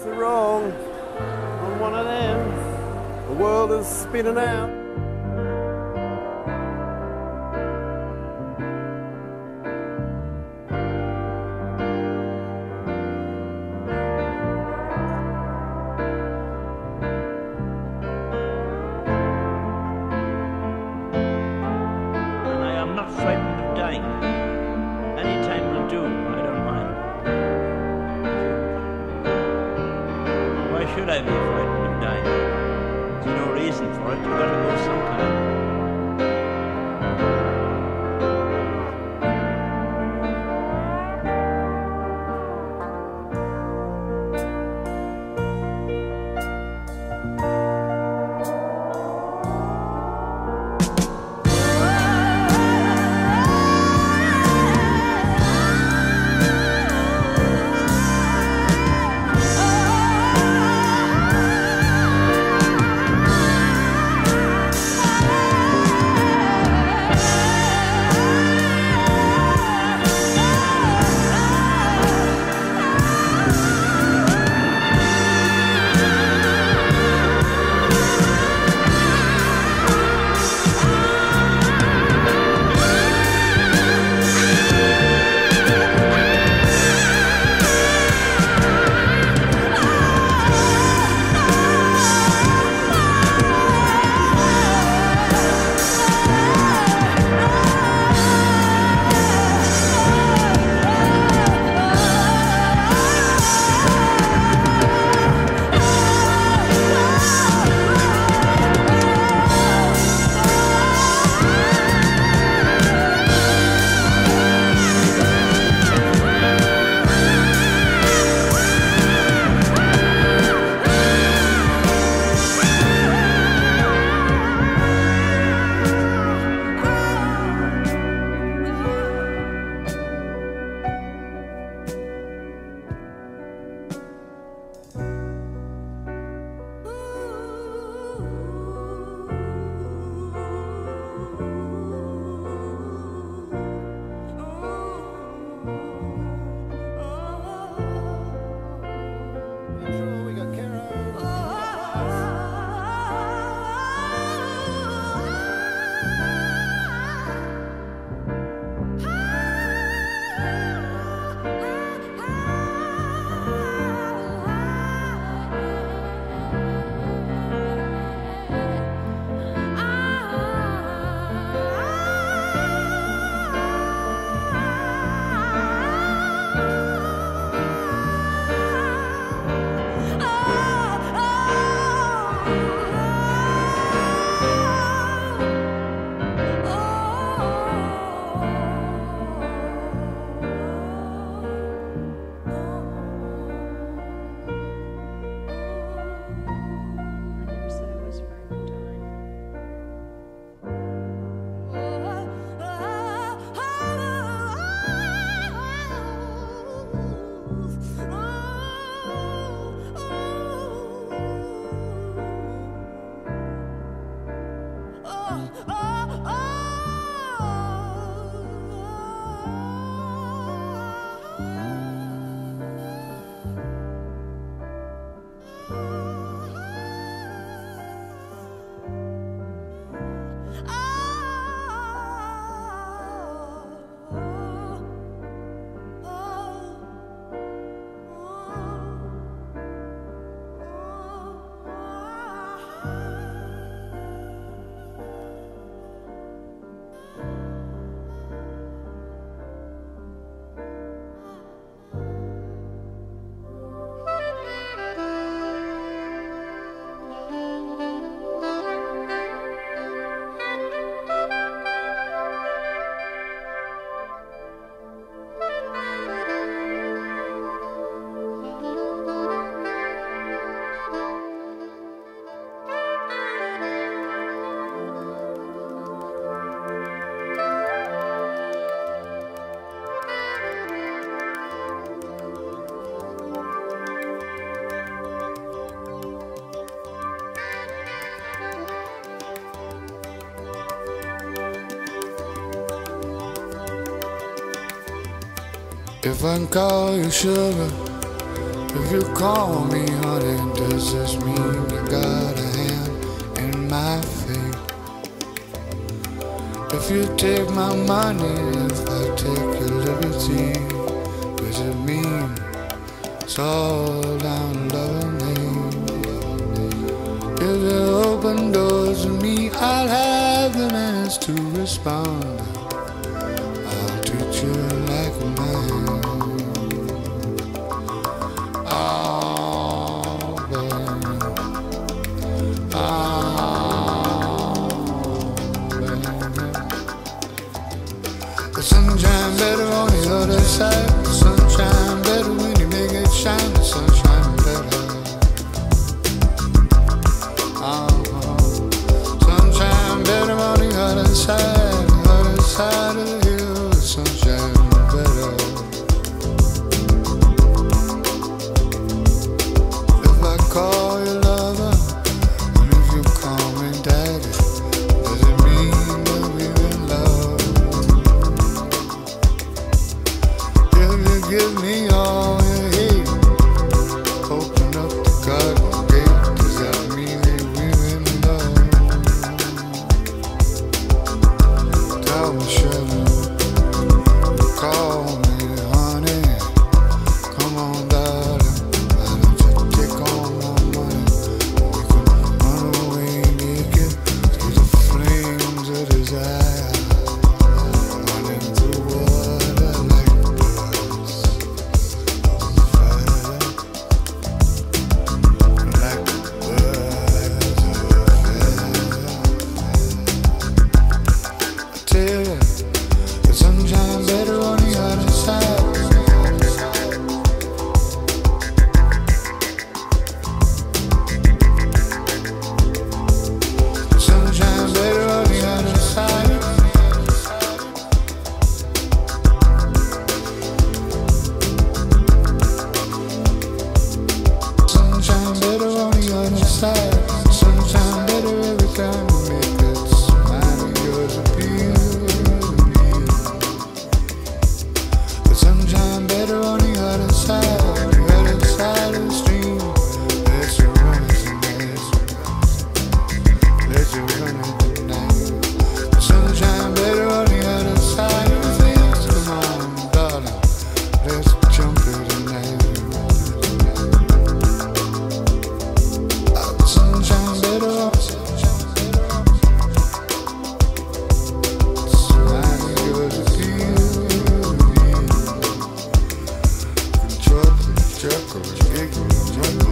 rights or wrong on one of them. The world is spinning out. I'm not frightened of dying. Any time will do, I don't mind. Why should I be frightened of dying? There's no reason for it. You've got to go sometime. If I can call you sugar, If you call me honey, does this mean you got a hand in my fate? If you take my money, if I take your liberty, does it mean it's all down loving me? If you open doors to me, I'll have the manners to respond. I'll treat you like a man. The sunshine better on the other side. The sunshine better when you make it shine. The sunshine better. Sunshine better on the other side. The other side of the hill. The sunshine better. If I call you lover, and if you call me daddy, does it mean that we're in love? Give me all you hate. Open up the garden gate. Does that mean that we're in love? Tell me, Shelly, call me honey. Come on, darling, why don't you take all my money? We can run away naked through the flames of desire, running through water like the sunshine better on the other side. Sunshine better on the other side. Sunshine better on the other side. Sunshine better every time you make it smile of yours appeal. Sunshine better on the other side of the stream. Let you run it tonight. Let you run it tonight. Sunshine better on the other side of things. Come on, darling, let's jump it tonight. Sunshine better on. Smile of yours appeal. Jerk or a